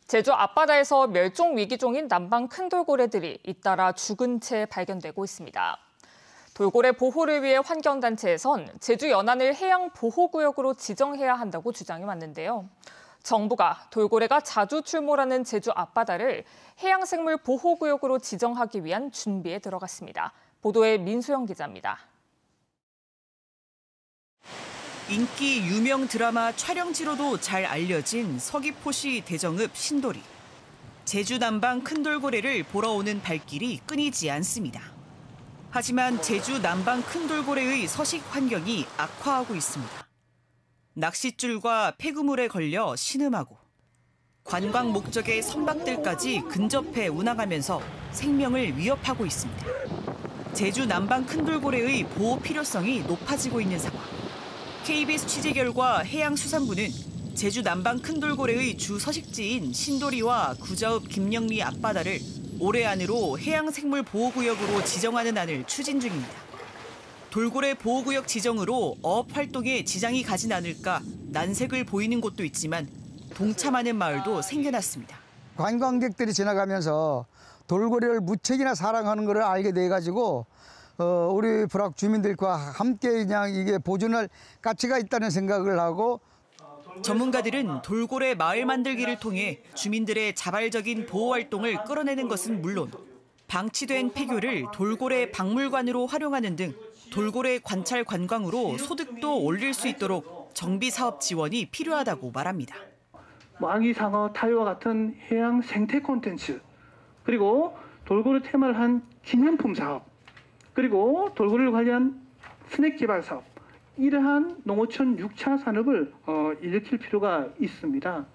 제주 앞바다에서 멸종 위기종인 남방 큰 돌고래들이 잇따라 죽은 채 발견되고 있습니다. 돌고래 보호를 위해 환경단체에선 제주 연안을 해양보호구역으로 지정해야 한다고 주장이 많은데요. 정부가 돌고래가 자주 출몰하는 제주 앞바다를 해양생물 보호구역으로 지정하기 위한 준비에 들어갔습니다. 보도에 민소영 기자입니다. 인기 유명 드라마 촬영지로도 잘 알려진 서귀포시 대정읍 신도리. 제주 남방 큰 돌고래를 보러 오는 발길이 끊이지 않습니다. 하지만 제주 남방 큰 돌고래의 서식 환경이 악화하고 있습니다. 낚싯줄과 폐구물에 걸려 신음하고 관광 목적의 선박들까지 근접해 운항하면서 생명을 위협하고 있습니다. 제주 남방 큰 돌고래의 보호 필요성이 높아지고 있는 상황. KBS 취재 결과 해양수산부는 제주 남방 큰 돌고래의 주 서식지인 신도리와 구저읍 김영리 앞바다를 올해 안으로 해양생물 보호구역으로 지정하는 안을 추진 중입니다. 돌고래 보호구역 지정으로 어업 활동에 지장이 가진 않을까 난색을 보이는 곳도 있지만 동참하는 마을도 생겨났습니다. 관광객들이 지나가면서 돌고래를 무척이나 사랑하는 것을 알게 돼가지고 우리 불악 주민들과 함께 그냥 이게 보존할 가치가 있다는 생각을 하고. 전문가들은 돌고래 마을 만들기를 통해 주민들의 자발적인 보호 활동을 끌어내는 것은 물론 방치된 폐교를 돌고래 박물관으로 활용하는 등 돌고래 관찰 관광으로 소득도 올릴 수 있도록 정비 사업 지원이 필요하다고 말합니다. 아기상어 타요와 같은 해양 생태 콘텐츠, 그리고 돌고래 테마를 한 기념품 사업, 그리고 돌고래를 관련 스낵 개발 사업, 이러한 농어촌 6차 산업을 일으킬 필요가 있습니다.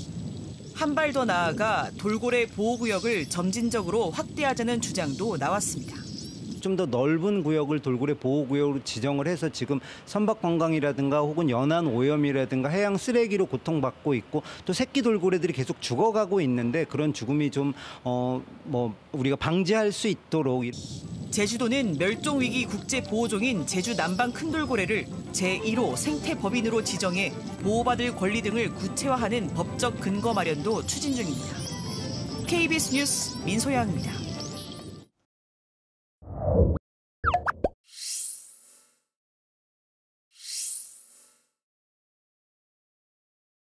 한 발 더 나아가 돌고래 보호구역을 점진적으로 확대하자는 주장도 나왔습니다. 좀 더 넓은 구역을 돌고래 보호구역으로 지정을 해서 지금 선박관광이라든가 혹은 연안 오염이라든가 해양 쓰레기로 고통받고 있고 또 새끼 돌고래들이 계속 죽어가고 있는데 그런 죽음이 좀 우리가 방지할 수 있도록. 제주도는 멸종위기 국제보호종인 제주 남방 큰 돌고래를 제1호 생태법인으로 지정해 보호받을 권리 등을 구체화하는 법적 근거 마련도 추진 중입니다. KBS 뉴스 민소양입니다.